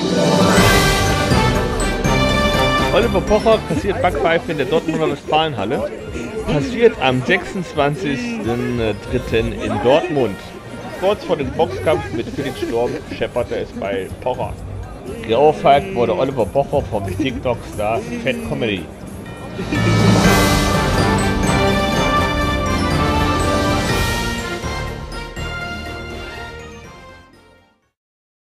Oliver Pocher kassiert Backpfeife in der Dortmunder Westfalenhalle. Passiert am 26.03. in Dortmund. Kurz vor dem Boxkampf mit Felix Sturm schepperte es bei Pocher. Geohrfeigt wurde Oliver Pocher vom TikTok-Star Fat Comedy.